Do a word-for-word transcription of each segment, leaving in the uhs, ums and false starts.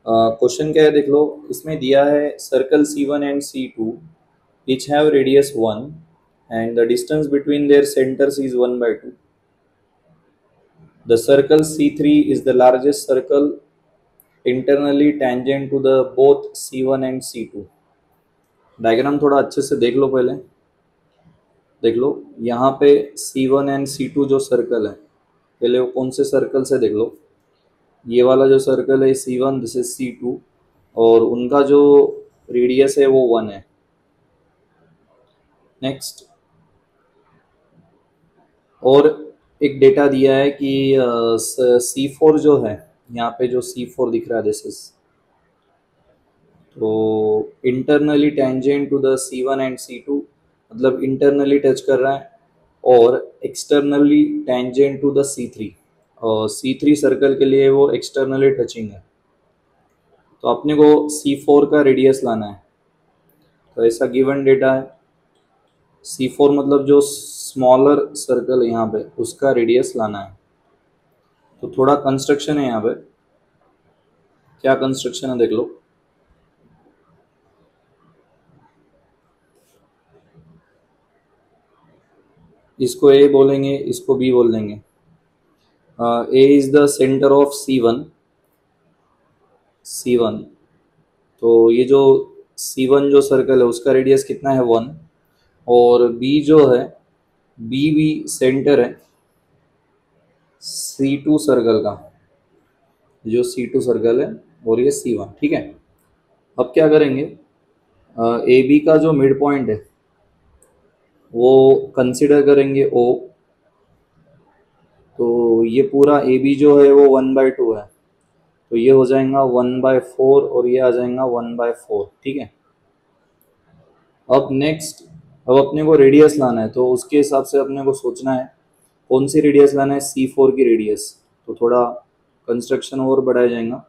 Question क्या है देख लो। इसमें दिया है circle C one and C two each have radius one and the distance between their centers is one by two. The circle C three is the largest circle internally tangent to the both C one and C two. Diagram थोड़ा अच्छे से देख लो। पहले देख लो यहाँ पे C one and C two जो circle है, पहले वो कौन से सर्कल से देख लो। ये वाला जो सर्कल है C one, this is C two, और उनका जो रेडियस है वो वन है। नेक्स्ट, और एक डेटा दिया है कि सी फोर जो है, यहाँ पे जो सी फोर दिख रहा है दिस इज, तो internally tangent to the C one and C two, मतलब इंटरनली टच कर रहा है, और externally tangent to the C three, और सी थ्री सर्कल के लिए वो एक्सटर्नली टचिंग है। तो अपने को सी फोर का रेडियस लाना है। तो ऐसा गिवन डेटा है, सी फोर मतलब जो स्मॉलर सर्कल है यहाँ पे, उसका रेडियस लाना है। तो थोड़ा कंस्ट्रक्शन है यहाँ पे। क्या कंस्ट्रक्शन है देख लो। इसको ए बोलेंगे, इसको बी बोल देंगे। A is the centre of C one, C one. तो ये जो सी वन जो सर्कल है उसका रेडियस कितना है, वन। और बी जो है, बी भी सेंटर है सी टू सर्कल का, जो सी टू सर्कल है, और ये सी वन। ठीक है, अब क्या करेंगे, ए बी का जो मिड पॉइंट है वो कंसिडर करेंगे ओ। तो ये पूरा ए बी जो है वो वन बाई टू है, तो ये हो जाएगा वन बाय फोर, और ये आ जाएगा वन बाय फोर। ठीक है, अब नेक्स्ट, अब अपने को रेडियस लाना है, तो उसके हिसाब से अपने को सोचना है कौन सी रेडियस लाना है, सी फोर की रेडियस। तो थोड़ा कंस्ट्रक्शन और बढ़ाया जाएगा।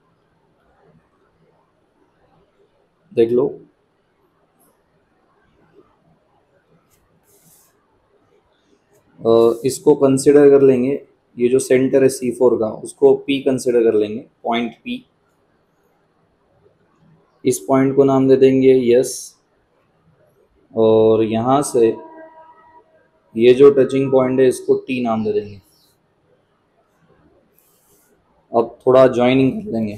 देख लो, इसको कंसिडर कर लेंगे, ये जो सेंटर है सी फोर का उसको P कंसिडर कर लेंगे, पॉइंट P। इस पॉइंट को नाम दे देंगे यस, और यहाँ से ये जो टचिंग पॉइंट है इसको T नाम दे देंगे। अब थोड़ा ज्वाइनिंग कर लेंगे,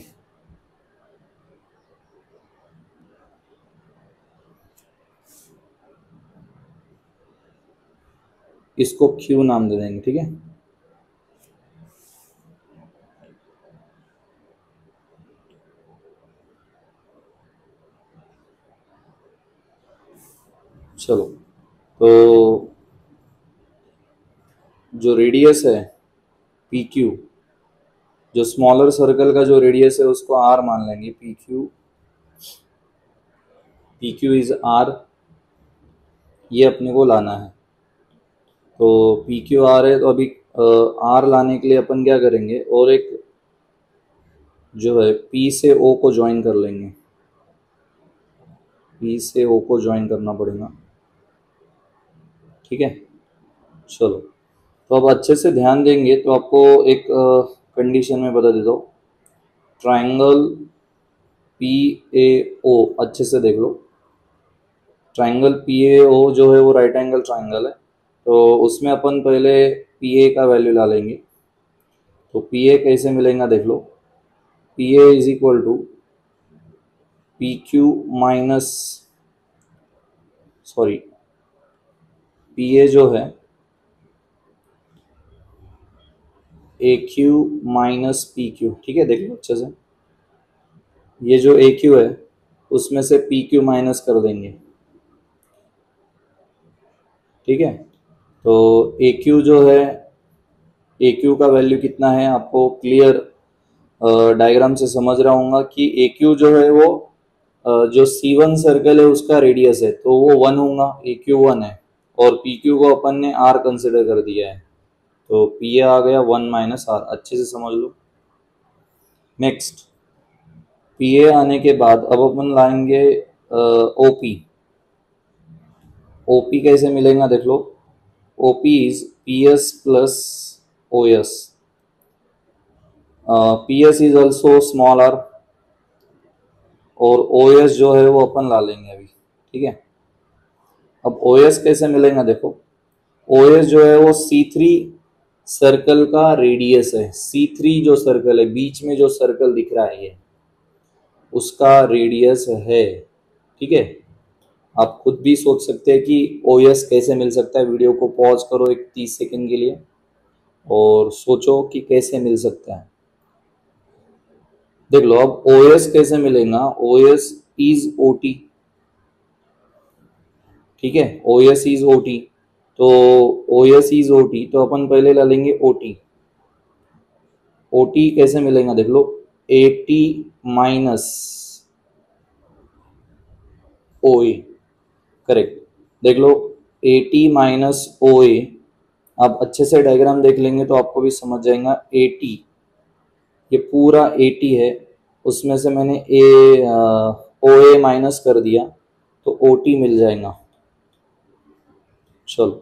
इसको Q नाम दे देंगे। ठीक है, चलो। तो जो रेडियस है पी क्यू, जो स्मॉलर सर्कल का जो रेडियस है उसको आर मान लेंगे। P Q, P Q is R, ये अपने को लाना है। तो पी क्यू आर है, तो अभी आर लाने के लिए अपन क्या करेंगे, और एक जो है पी से ओ को ज्वाइन कर लेंगे। पी से ओ को ज्वाइन करना पड़ेगा। ठीक है, चलो। तो अब अच्छे से ध्यान देंगे तो आपको एक कंडीशन में बता देता हूँ। ट्राइंगल पी ए ओ अच्छे से देख लो। ट्राइंगल पी ए ओ जो है वो राइट एंगल ट्राइंगल है, तो उसमें अपन पहले पी ए का वैल्यू ला लेंगे। तो पी ए कैसे मिलेगा देख लो। P A is equal to P Q minus, sorry, P A जो है A Q minus P Q. ठीक है, देख लो अच्छे से। ये जो ए क्यू है उसमें से पी क्यू माइनस कर देंगे। ठीक है, तो ए क्यू जो है, ए क्यू का वैल्यू कितना है आपको क्लियर डायग्राम से समझ रहा हूँगा कि ए क्यू जो है वो uh, जो सी वन सर्कल है उसका रेडियस है, तो वो वन होगा, ए क्यू वन है, और पी क्यू को अपन ने आर कंसिडर कर दिया है, तो पी ए आ गया वन माइनस आर। अच्छे से समझ लो। नेक्स्ट, पी ए आने के बाद अब अपन लाएंगे ओ पी। ओ पी कैसे मिलेगा देख लो। O P is P S plus O S. P S is also small R, और ओ एस जो है वो अपन ला लेंगे अभी, ठीक है। अब ओ एस कैसे मिलेगा, देखो ओ एस जो है वो सी थ्री सर्कल का रेडियस है। सी थ्री जो सर्कल है, बीच में जो सर्कल दिख रहा है ये, उसका रेडियस है, ठीक है। आप खुद भी सोच सकते हैं कि ओ एस कैसे मिल सकता है। वीडियो को पॉज करो एक तीस सेकंड के लिए और सोचो कि कैसे मिल सकता है। देख लो अब ओ एस कैसे मिलेगा, O S is O T, ठीक है। O S is O T, तो O S is O T, तो अपन पहले ला लेंगे ओ टी। ओ टी कैसे मिलेगा, देख लो A T minus O A, correct. देख लो ए टी माइनस ओ ए, आप अच्छे से डायग्राम देख लेंगे तो आपको भी समझ जाएगा। ए टी, ये पूरा ए टी है, उसमें से मैंने ए ओ ए माइनस कर दिया तो ओ टी मिल जाएगा। चलो,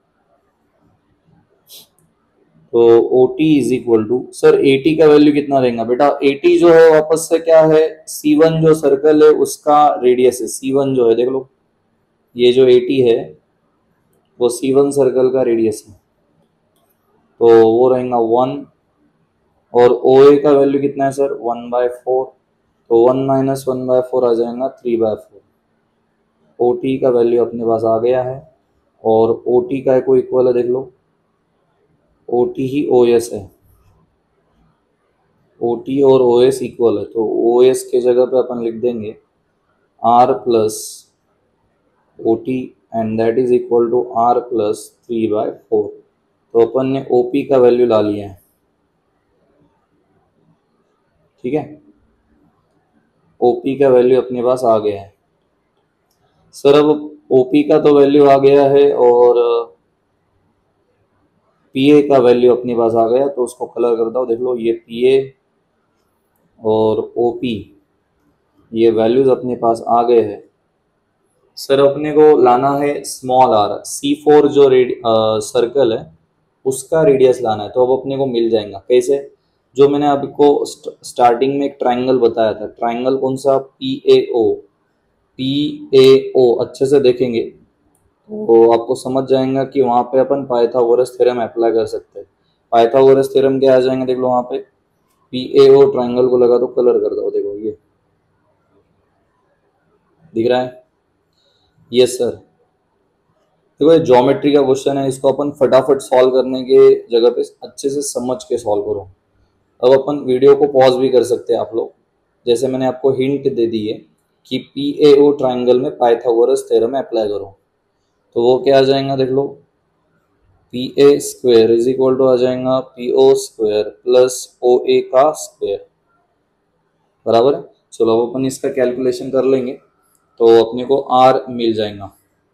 तो O T is equal to, sir A T का वैल्यू कितना देगा बेटा। ए टी जो है वापस से क्या है, सी वन जो सर्कल है उसका रेडियस है। सी वन जो है, देख लो ये जो ए टी है वो सी वन सर्कल का रेडियस है, तो वो रहेगा वन। और ओ ए का वैल्यू कितना है सर, वन बाय फोर, तो one minus one by four आ जाएगा three by four. O T का वैल्यू अपने पास आ गया है, और ओ टी का को इक्वल है, देख लो ओ टी ही ओ एस है। ओ टी और ओ एस इक्वल है, तो ओ एस के जगह पे अपन लिख देंगे R plus O T, and that is equal to R plus three by four. तो अपन ने ओ पी का वैल्यू ला लिया है, ठीक है। ओ पी का वैल्यू अपने पास आ गया है। सर अब ओ पी का तो वैल्यू आ गया है और पी ए का वैल्यू अपने पास आ गया, तो उसको कलर करता हूँ। देख लो ये पी ए और ओ पी, ये वैल्यूज अपने पास आ गए हैं। सर अपने को लाना है स्मॉल आर, सी फोर जो रेड सर्कल है उसका रेडियस लाना है, तो अब अपने को मिल जाएगा कैसे। जो मैंने आपको स्टार्टिंग में एक ट्राइंगल बताया था, ट्राइंगल कौन सा, P A O. P A ओ अच्छे से देखेंगे तो आपको समझ जाएगा कि वहां पे अपन पाइथागोरस थ्योरम अप्लाई कर सकते हैं। पाइथागोरस थ्योरम क्या आ जाएंगे, देख लो वहां पे पी ए ओ ट्राइंगल को लगा दो, कलर कर दो, देखो ये दिख रहा है। यस सर, देखो ये ज्योमेट्री का क्वेश्चन है, इसको अपन फटाफट सॉल्व करने के जगह पे अच्छे से समझ के सॉल्व करो। अब अपन वीडियो को पॉज भी कर सकते हैं आप लोग, जैसे मैंने आपको हिंट दे दी है कि पी ए ओ ट्राइंगल में पाइथागोरस थ्योरम अप्लाई करो, तो वो क्या आ जाएगा, देख लो P A square is equal to आ जाएगा P O square plus O A का स्क्वायर, बराबर है। चलो अब अपन इसका कैलकुलेशन कर लेंगे तो अपने को आर मिल जाएगा।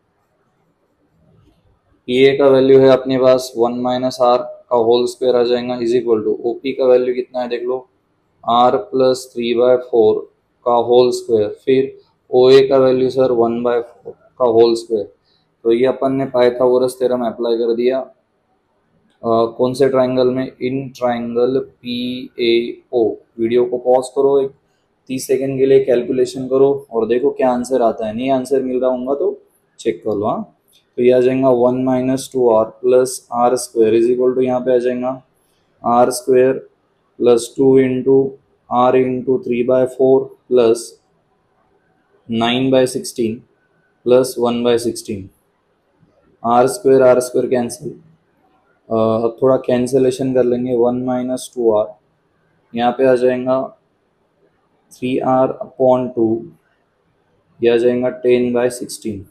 पी ए का वैल्यू है अपने पास वन माइनस आर का होल स्क्वायर आ जाएगा, is equal to O P का वैल्यू कितना है, देख लो R plus three by four का होल स्क्वायर, फिर ओ ए का value sir one by four का होल स्क्वायर। तो ये अपन ने पाइथागोरस थ्योरम अप्लाई कर दिया। uh, कौन से ट्राइंगल में, in triangle P A O. Video को पॉज करो एक तीस सेकंड के लिए, कैलकुलेशन करो और देखो क्या आंसर आता है। नहीं आंसर मिल रहा होगा तो चेक कर लो। हाँ, तो ये आ जाएगा one minus two R plus R square is equal to, यहाँ पे आ जाएगा R square plus two into R into three by four plus nine by sixteen plus one by sixteen. R square R square cancel, अब थोड़ा cancellation कर लेंगे। One minus two R, यहाँ पे आ जाएगा थ्री आर अपॉन टू, यह आ जाएगा टेन बाय सिक्सटीन।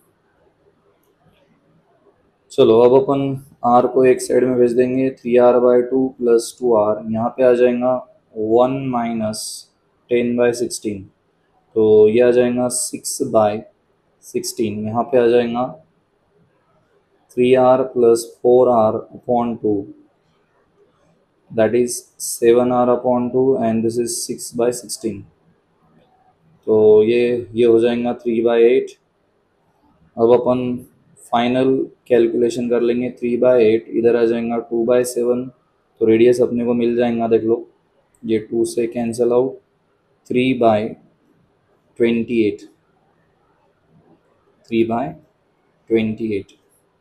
चलो अब अपन r को एक साइड में भेज देंगे, three R by two plus two R, यहाँ पे आ जाएगा one minus ten by sixteen, तो ये आ जाएगा सिक्स बाई सिक्सटीन। यहाँ पे आ जाएगा three R plus four R upon two, that is seven R upon two, and this is six by sixteen, तो ये ये हो जाएगा थ्री बाई एट। अब अपन फाइनल कैलकुलेशन कर लेंगे, थ्री बाई एट इधर आ जाएगा टू बाई सेवन, तो रेडियस अपने को मिल जाएगा, देख लो ये टू से cancel out, three by twenty eight, three by twenty eight.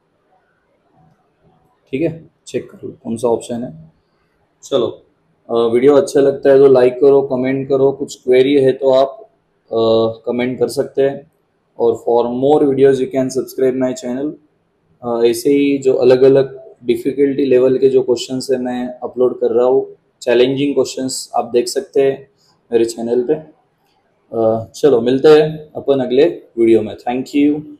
ठीक है, चेक कर लो कौन सा ऑप्शन है। चलो, वीडियो अच्छा लगता है तो लाइक करो, कमेंट करो, कुछ क्वेरी है तो आप कमेंट कर सकते हैं। और for more videos you can subscribe my channel. ऐसे ही जो अलग अलग डिफ़िकल्टी लेवल के जो क्वेश्चंस है मैं अपलोड कर रहा हूँ, चैलेंजिंग क्वेश्चंस आप देख सकते हैं मेरे चैनल पे। अ, चलो मिलते हैं अपन अगले वीडियो में। Thank you.